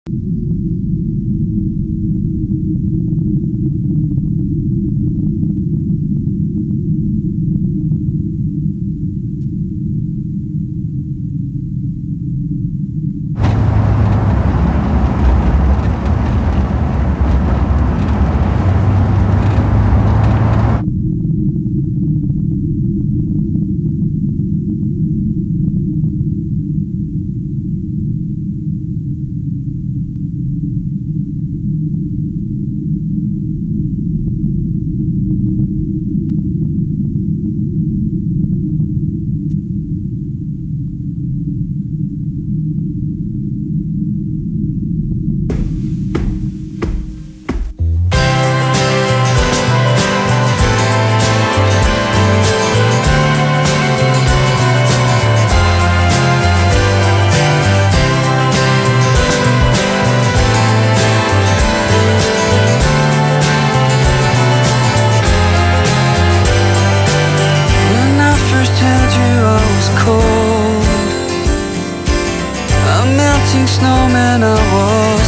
Snowman, I was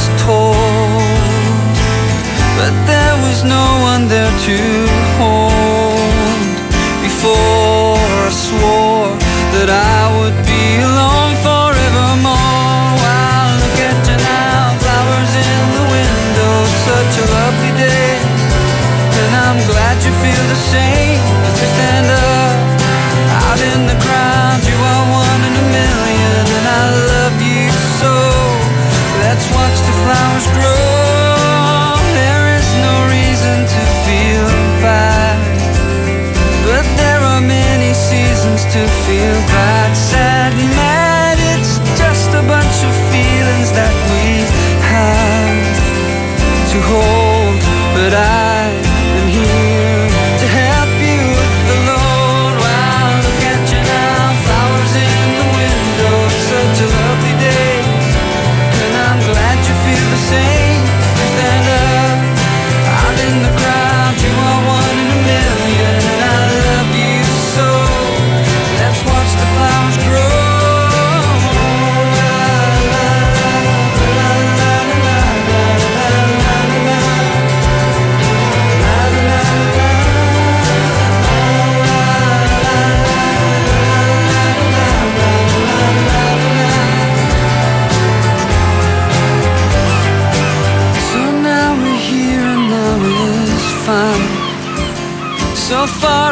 told, but there was no one there to hold. Before I swore that I would be alone forevermore. Wow, look at you now, flowers in the window, it's such a lovely day, and I'm glad you feel the same. As we stand up out in the crowd, you are one in a million, and I love you so. Let's watch the flowers grow. There is no reason to feel bad, but there are many seasons to feel bad. Sad, mad, it's just a bunch of feelings that we have to hold. But I am here to help you with the load. Wow, look at you now, flowers in the window, it's such a lovely day, I'm glad you feel the same. You stand up out in the crowd, you are one in a million, and I love you so. Let's watch the flowers grow. So far